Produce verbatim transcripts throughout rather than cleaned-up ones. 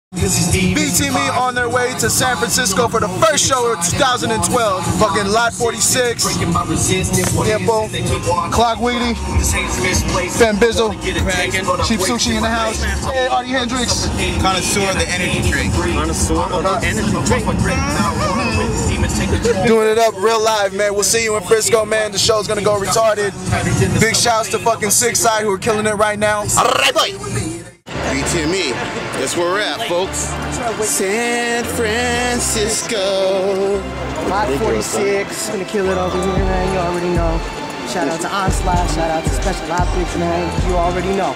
B T M E on their way to San Francisco for the first show of two thousand twelve. Fucking Lot forty-six, Tiempo, Clockwork, Bane Biz, Cheap Sushi in the house. Hey, Artie, Hendrix. Connoisseur of the energy drink. Connoisseur of the energy drink. Doing it up real live, man. We'll see you in Frisco, man. The show's gonna go retarded. Big shouts to fucking Six Side who are killing it right now. Alright, boy. B T M E, that's where we're at, folks. San Francisco. Lot forty-six, gonna kill it over here, man. You already know. Shout out to Onslaught, shout out to Special Optics, man. You already know.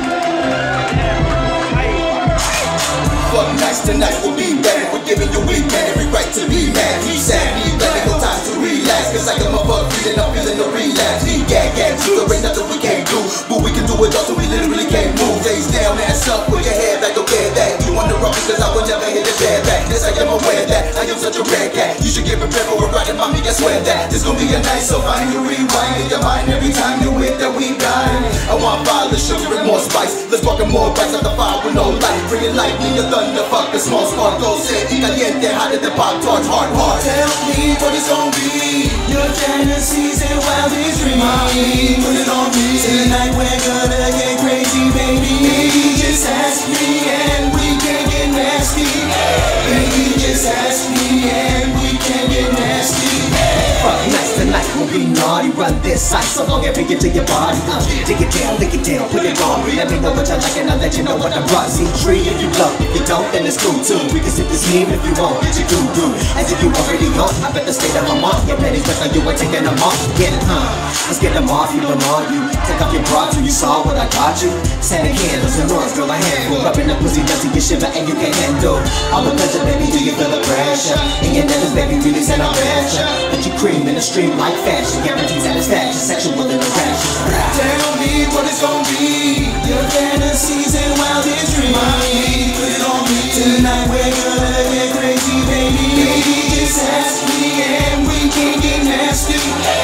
Fuck nights tonight, we'll be better. We're giving you weekend every right to be mad. He said, be better, no time to relax. Cause I got my fuck feeling, I'm feeling no relapse. He gag, gag, too, there ain't nothing we can't do. But we can do it all, so we literally can't move. Face down, ass up, put your head back, okay, that. You on the rock because I will never hit the bad back. Yes, I am aware that I am such a red cat. You should get prepared for a ride, and mommy, I swear that. This gon' be a night, so find you rewind in your mind every time you hit that we dine. I want violence, sugar, and more spice. Let's walk in more bites at the fire with no light. Bring it lightning, your thunder, fuck the small spark. Go say, caliente, hotter than pop tarts, hard, hard. Tell me what it's gon' be. Your fantasies and wildest dreams. Mommy, put it on me. Tonight we're gonna get crazy, baby. Baby, just ask me and we can get nasty. Baby, just ask me and we can get nasty. Fuck nights tonight, we'll be naughty. Run this site so long every get to your body. Uh, dig it down, dig it down, put it on me. Let me know what you like and I'll let you know what I brought. See tree if you love, if you don't, then it's cool too. We can sip this meme if you want, get your doo-doo. As if you already know, I bet the state of my mom. Your pennies, but you ain't taking them off. Get it, huh? Let's get them off, you them on you. Take off your bra till you saw what I got you. Sending candles and noise, girl, I handful. Rubbing the pussy down till you shiver and you can't handle. All the pleasure, baby, do you feel the pressure? And your niggas, baby, really send a pressure. Put your cream in the stream like fashion. Guaranteed satisfaction, sexual interaction. Tell me what it's gon' be. Your fantasies and wildest dreams. Mommy, put it on me. Tonight we're gonna get crazy, baby. Baby, just ask me and we can get nasty.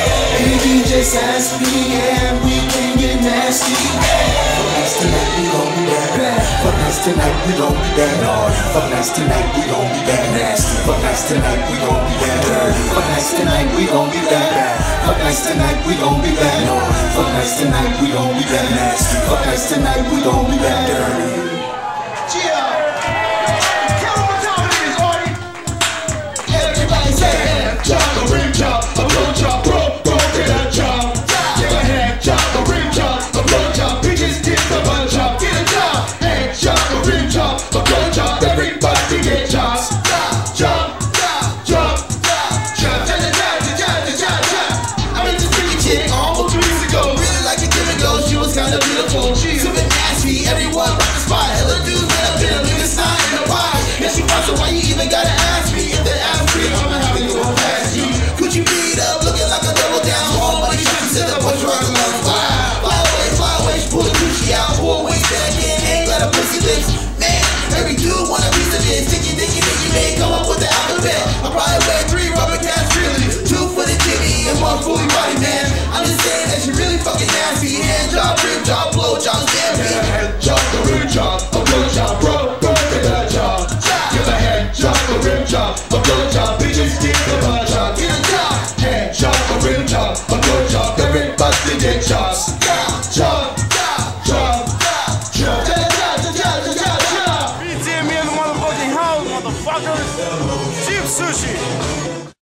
Baby, just ask me and we can get nasty. Fuck nights tonight, we gon' be bad. Fuck nights tonight, we gon' be bad. Fuck nights tonight, we gon' be bad. Nasty. Fuck nights tonight, we gon' be bad. Fuck nights tonight, we gon' be bad. Fuck nights tonight, we gon' be bad. Fuck nights tonight, we gon' be bad. Nasty. Fuck nights tonight, we gon' be bad. Gyeah. Tell them what time it is, Artie. Everybody say hand job, a rim job, a blow job, bro, bro, get that job. Get a hand job, a rim job, a blow job. Bitches get the bun job, get a job. Hand job, a rim job, a blow job. Everybody get jobs. Job, job, job, job, job, job, job, job. I met this pretty chick almost two weeks ago. Really like a given go, she was kinda beautiful. She's super nasty, everyone rock the spot. Hella dudes went up in a bigger sign in the pie. And she wants, so why you even gotta ask me? If they ask me, I'ma have to go past you. Could you beat up, looking like a double down? All money shots, you said the punch right along the fire. Fly away, fly away, she pull the Gucci out. Pull away, back in, ain't got a pussy lips. Man, every dude want a piece of this. Sticky, dicky, dicky, man, come up with the alphabet. I probably wear three rubber cats, really. Two for the jimmy and one fully body, man. I'm just saying that she really fucking nasty. Hand job, rib job, blow job, damn me. Hand job, a rib job, a blow job, bro, bro, get that job. Give a hand job, a rib job, a blow job. Bitches get the bun job, get a job. Hand job, a rib job, a blow job. Everybody get jobs. Job, job, job, job, job, job, job, job. B T M E in the motherfucking house, motherfuckers. Cheap Sushi.